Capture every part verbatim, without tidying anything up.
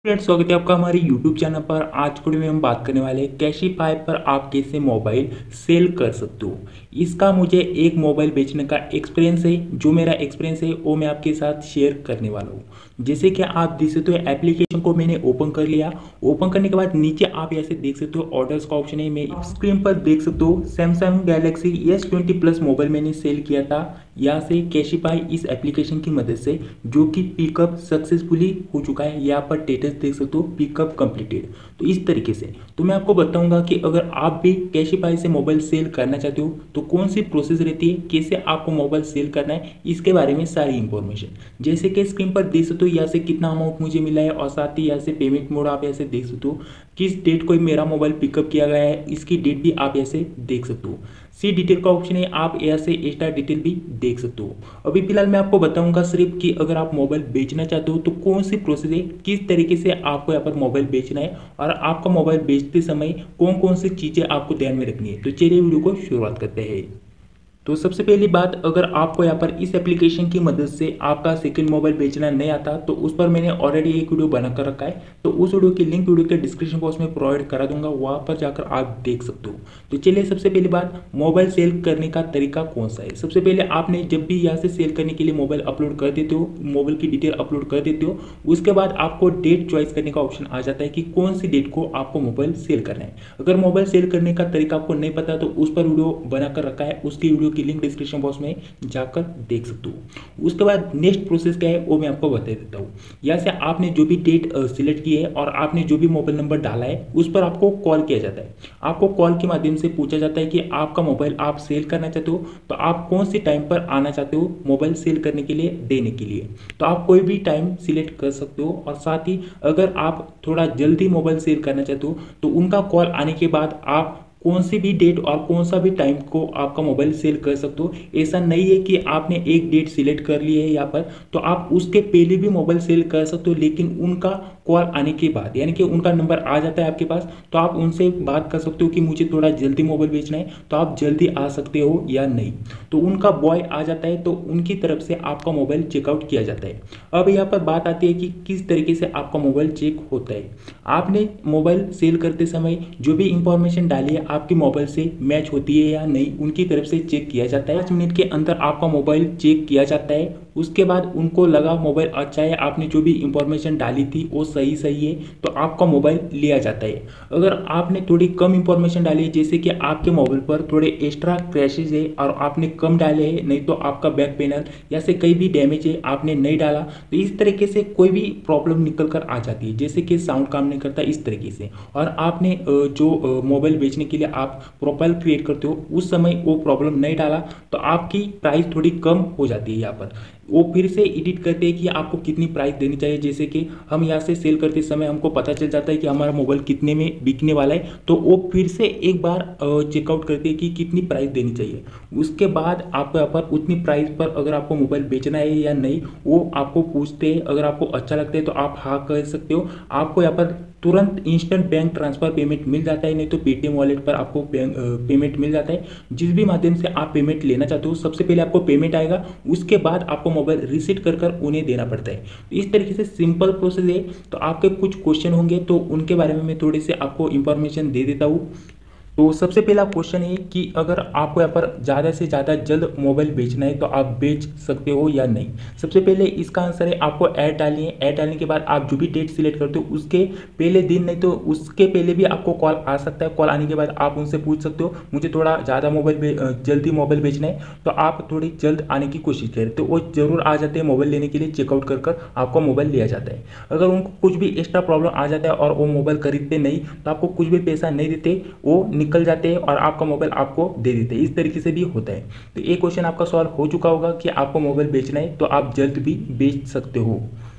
Friends, स्वागत है आपका हमारे यूट्यूब चैनल पर। आज के वीडियो में हम बात करने वाले हैं कैशिफाई पर आप कैसे मोबाइल सेल कर सकते हो। इसका मुझे एक मोबाइल बेचने का एक्सपीरियंस है। जो मेरा एक्सपीरियंस है वो मैं आपके साथ शेयर करने वाला हूँ। जैसे कि आप देख सकते हो, एप्लीकेशन को मैंने ओपन कर लिया। ओपन करने के बाद नीचे आप ऐसे देख सकते हो ऑर्डर्स का ऑप्शन है। मैं स्क्रीन पर देख सकते हो Samsung Galaxy S twenty plus mobile मैंने सेल किया था यहाँ से कैशिफाई इस एप्लीकेशन की मदद से, जो कि पिकअप सक्सेसफुली हो चुका है। यहाँ पर स्टेटस देख सकते हो, पिकअप कंप्लीटेड। तो इस तरीके से तो मैं आपको बताऊंगा कि अगर आप भी कैशिफाई से मोबाइल सेल करना चाहते हो तो कौन सी प्रोसेस रहती है, कैसे आपको मोबाइल सेल करना है, इसके बारे में सारी इंफॉर्मेशन। जैसे कि स्क्रीन पर देख सकते हो यहाँ से कितना अमाउंट मुझे मिला है, और साथ ही यहाँ से पेमेंट मोड आप ऐसे देख सकते हो, किस डेट को मेरा मोबाइल पिकअप किया गया है, इसकी डेट भी आप ऐसे देख सकते हो। सी डिटेल का ऑप्शन है, आप यहाँ से एक्स्ट्रा डिटेल भी देख सकते हो। अभी फिलहाल मैं आपको बताऊंगा सिर्फ कि अगर आप मोबाइल बेचना चाहते हो तो कौन सी प्रोसेस है, किस तरीके से आपको यहाँ पर मोबाइल बेचना है, और आपका मोबाइल बेचते समय कौन कौन सी चीज़ें आपको ध्यान में रखनी है। तो चलिए वीडियो को शुरुआत करते हैं। तो सबसे पहली बात, अगर आपको यहाँ पर इस एप्लीकेशन की मदद से आपका सेकंड मोबाइल बेचना नहीं आता तो उस पर मैंने ऑलरेडी एक वीडियो बना कर रखा है। तो उस वीडियो की लिंक वीडियो के डिस्क्रिप्शन बॉक्स में प्रोवाइड करा दूंगा, वहाँ पर जाकर आप देख सकते हो। तो चलिए सबसे पहली बात, मोबाइल सेल करने का तरीका कौन सा है। सबसे पहले आपने जब भी यहाँ से सेल करने के लिए मोबाइल अपलोड कर देते हो, मोबाइल की डिटेल अपलोड कर देते हो, उसके बाद आपको डेट चॉइस करने का ऑप्शन आ जाता है कि कौन सी डेट को आपको मोबाइल सेल करना है। अगर मोबाइल सेल करने का तरीका आपको नहीं पता तो उस पर वीडियो बनाकर रखा है, उसकी वीडियो की लिंक डिस्क्रिप्शन बॉक्स में जाकर देख सकते हो। उसके बाद नेक्स्ट प्रोसेस क्या है वो मैं आपको बता देता हूँ। यहाँ से आपने जो भी डेट सिलेक्ट की है और आपने जो भी मोबाइल नंबर डाला है उस पर आपको कॉल किया जाता है। आपको कॉल के माध्यम से पूछा जाता है कि आपका मोबाइल आप सेल करना चाहते हो तो आप कौन सी टाइम पर आना चाहते हो मोबाइल सेल करने के लिए, देने के लिए। तो आप कोई भी टाइम सिलेक्ट कर सकते हो। और साथ ही अगर आप थोड़ा जल्दी मोबाइल सेल करना चाहते हो तो उनका कॉल आने के बाद आप कौन सी भी डेट और कौन सा भी टाइम को आपका मोबाइल सेल कर सकते हो। ऐसा नहीं है कि आपने एक डेट सिलेक्ट कर ली है यहाँ पर तो आप उसके पहले भी मोबाइल सेल कर सकते हो, लेकिन उनका कॉल आने के बाद, यानी कि उनका नंबर आ जाता है आपके पास तो आप उनसे बात कर सकते हो कि मुझे थोड़ा जल्दी मोबाइल बेचना है, तो आप जल्दी आ सकते हो या नहीं। तो उनका बॉय आ जाता है तो उनकी तरफ से आपका मोबाइल चेकआउट किया जाता है। अब यहाँ पर बात आती है कि किस तरीके से आपका मोबाइल चेक होता है। आपने मोबाइल सेल करते समय जो भी इंफॉर्मेशन डाली है आपकी मोबाइल से मैच होती है या नहीं, उनकी तरफ से चेक किया जाता है। पाँच मिनट के अंदर आपका मोबाइल चेक किया जाता है। उसके बाद उनको लगा मोबाइल अच्छा है, आपने जो भी इंफॉर्मेशन डाली थी वो सही सही है, तो आपका मोबाइल लिया जाता है। अगर आपने थोड़ी कम इंफॉर्मेशन डाली है, जैसे कि आपके मोबाइल पर थोड़े एक्स्ट्रा क्रैशेज है और आपने कम डाले हैं, नहीं तो आपका बैक पैनल या से कहीं भी डैमेज है आपने नहीं डाला, तो इस तरीके से कोई भी प्रॉब्लम निकल कर आ जाती है, जैसे कि साउंड काम नहीं करता इस तरीके से। और आपने जो मोबाइल बेचने के लिए आप प्रोफाइल क्रिएट करते हो उस समय वो प्रॉब्लम नहीं डाला तो आपकी प्राइस थोड़ी कम हो जाती है। यहाँ पर वो फिर से एडिट करते हैं कि आपको कितनी प्राइस देनी चाहिए। जैसे कि हम यहाँ से सेल करते समय हमको पता चल जाता है कि हमारा मोबाइल कितने में बिकने वाला है, तो वो फिर से एक बार चेकआउट करते हैं कि कितनी प्राइस देनी चाहिए। उसके बाद आपको यहाँ पर उतनी प्राइस पर अगर आपको मोबाइल बेचना है या नहीं वो आपको पूछते हैं। अगर आपको अच्छा लगता है तो आप हाँ कह सकते हो। आपको यहाँ पर तुरंत इंस्टेंट बैंक ट्रांसफर पेमेंट मिल जाता है, नहीं तो पेटीएम वॉलेट पर आपको पेमेंट मिल जाता है। जिस भी माध्यम से आप पेमेंट लेना चाहते हो सबसे पहले आपको पेमेंट आएगा, उसके बाद आपको मोबाइल रिसीट कर कर उन्हें देना पड़ता है। इस तरीके से सिंपल प्रोसेस है। तो आपके कुछ क्वेश्चन होंगे तो उनके बारे में मैं थोड़ी सी आपको इंफॉर्मेशन दे देता हूँ। तो सबसे पहला क्वेश्चन है कि अगर आपको यहाँ पर ज़्यादा से ज़्यादा जल्द मोबाइल बेचना है तो आप बेच सकते हो या नहीं। सबसे पहले इसका आंसर है आपको ऐड डालनी है। ऐड डालने के बाद आप जो भी डेट सिलेक्ट करते हो उसके पहले दिन, नहीं तो उसके पहले भी आपको कॉल आ सकता है। कॉल आने के बाद आप उनसे पूछ सकते हो मुझे थोड़ा ज़्यादा मोबाइल जल्दी मोबाइल बेचना है, तो आप थोड़ी जल्द आने की कोशिश करें, तो वो जरूर आ जाते हैं मोबाइल लेने के लिए। चेकआउट कर कर आपको मोबाइल लिया जाता है। अगर उनको कुछ भी एक्स्ट्रा प्रॉब्लम आ जाता है और वो मोबाइल खरीदते नहीं तो आपको कुछ भी पैसा नहीं देते, वो निकल जाते हैं और आपका मोबाइल आपको दे देते हैं। इस तरीके से भी होता है। तो ये क्वेश्चन आपका सॉल्व हो चुका होगा कि आपको मोबाइल बेचना है तो आप जल्द भी बेच सकते हो।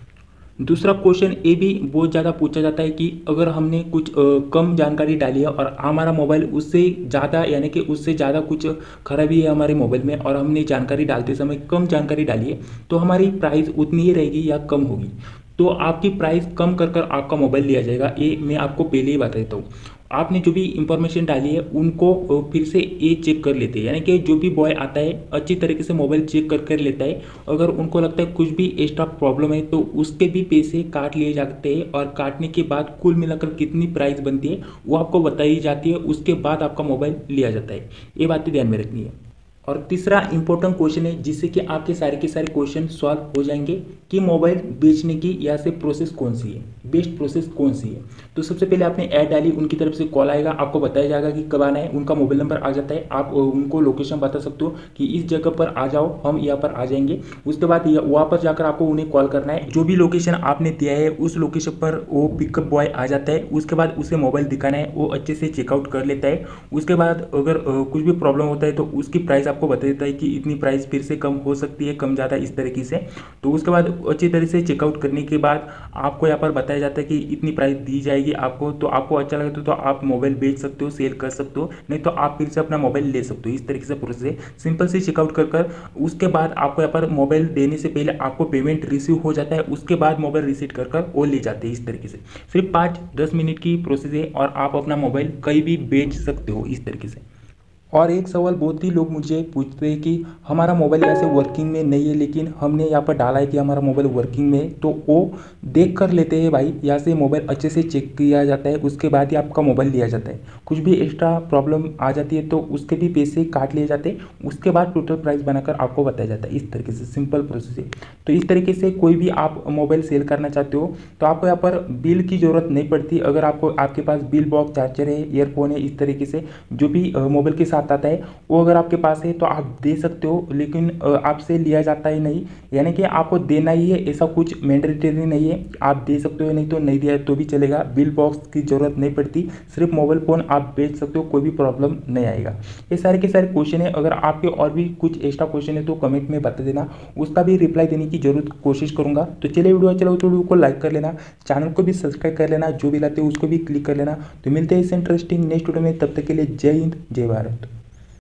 दूसरा क्वेश्चन ये भी बहुत ज़्यादा पूछा जाता है कि अगर हमने कुछ आ, कम जानकारी डाली है और हमारा मोबाइल उससे ज़्यादा, यानी कि उससे ज़्यादा कुछ खराबी है हमारे मोबाइल में और हमने जानकारी डालते समय कम जानकारी डाली है, तो हमारी प्राइस उतनी ही रहेगी या कम होगी। तो आपकी प्राइस कम कर कर आपका मोबाइल लिया जाएगा, ये मैं आपको पहले ही बता देता हूँ। आपने जो भी इंफॉर्मेशन डाली है उनको फिर से ये चेक कर लेते हैं, यानी कि जो भी बॉय आता है अच्छी तरीके से मोबाइल चेक कर कर लेता है। अगर उनको लगता है कुछ भी एक्स्ट्रा प्रॉब्लम है तो उसके भी पैसे काट लिए जाते हैं, और काटने के बाद कुल मिलाकर कितनी प्राइस बनती है वो आपको बताई जाती है। उसके बाद आपका मोबाइल लिया जाता है। ये बातें ध्यान में रखनी है। और तीसरा इंपॉर्टेंट क्वेश्चन है जिससे कि आपके सारे के सारे क्वेश्चन सॉल्व हो जाएंगे कि मोबाइल बेचने की यहाँ से प्रोसेस कौन सी है, बेस्ट प्रोसेस कौन सी है। तो सबसे पहले आपने ऐड डाली, उनकी तरफ से कॉल आएगा, आपको बताया जाएगा कि कब आना है, उनका मोबाइल नंबर आ जाता है, आप उनको लोकेशन बता सकते हो कि इस जगह पर आ जाओ, हम यहाँ पर आ जाएंगे। उसके बाद वहाँ पर जाकर आपको उन्हें कॉल करना है, जो भी लोकेशन आपने दिया है उस लोकेशन पर वो पिकअप बॉय आ जाता है। उसके बाद उसे मोबाइल दिखाना है, वो अच्छे से चेकआउट कर लेता है। उसके बाद अगर कुछ भी प्रॉब्लम होता है तो उसकी प्राइस आपको बता देता है कि इतनी प्राइस फिर से कम हो सकती है, कम ज़्यादा इस तरीके से। तो उसके बाद अच्छी तरह से चेकआउट करने के बाद आपको यहाँ पर बताया जाता है कि इतनी प्राइस दी जाएगी आपको। तो आपको अच्छा लगे तो, तो आप मोबाइल बेच सकते हो, सेल कर सकते हो, नहीं तो आप फिर से अपना मोबाइल ले सकते हो। इस तरीके से प्रोसेस है, सिंपल से चेकआउट कर कर उसके बाद आपको यहाँ पर मोबाइल देने से पहले आपको पेमेंट रिसीव हो जाता है। उसके बाद मोबाइल रिसीव कर कर वो ले जाते हैं। इस तरीके से सिर्फ पाँच दस मिनट की प्रोसेस है और आप अपना मोबाइल कहीं भी बेच सकते हो इस तरीके से। और एक सवाल बहुत ही लोग मुझे पूछते हैं कि हमारा मोबाइल यहाँ से वर्किंग में नहीं है, लेकिन हमने यहाँ पर डाला है कि हमारा मोबाइल वर्किंग में है, तो वो देख कर लेते हैं भाई। यहाँ से मोबाइल अच्छे से चेक किया जाता है, उसके बाद ही आपका मोबाइल लिया जाता है। कुछ भी एक्स्ट्रा प्रॉब्लम आ जाती है तो उसके भी पैसे काट लिए जाते हैं, उसके बाद टोटल प्राइस बनाकर आपको बताया जाता है। इस तरीके से सिंपल प्रोसेस है। तो इस तरीके से कोई भी आप मोबाइल सेल करना चाहते हो तो आपको यहाँ पर बिल की ज़रूरत नहीं पड़ती। अगर आपको आपके पास बिल बॉक्स, चार्जर है, ईयरफोन है, इस तरीके से जो भी मोबाइल के साथ आता है वो अगर आपके पास है तो आप दे सकते हो, लेकिन आपसे लिया जाता ही नहीं, यानी कि आपको देना ही है, ऐसा कुछ मैंडेटरी नहीं है। आप दे सकते हो, नहीं तो नहीं दिया तो भी चलेगा। बिल बॉक्स की जरूरत नहीं पड़ती, सिर्फ मोबाइल फ़ोन आप बेच सकते हो, कोई भी प्रॉब्लम नहीं आएगा। ये सारे के सारे क्वेश्चन है। अगर आपके और भी कुछ एक्स्ट्रा क्वेश्चन है तो कमेंट में बता देना, उसका भी रिप्लाई देने की जरूर कोशिश करूंगा। तो चलिए वीडियो अच्छा लगे तो वीडियो को लाइक कर लेना, चैनल को भी सब्सक्राइब कर लेना, जो भी लाते हो उसको भी क्लिक कर लेना। तो मिलते हैं इस इंटरेस्टिंग नेक्स्ट वीडियो में, तब तक के लिए जय हिंद जय भारत।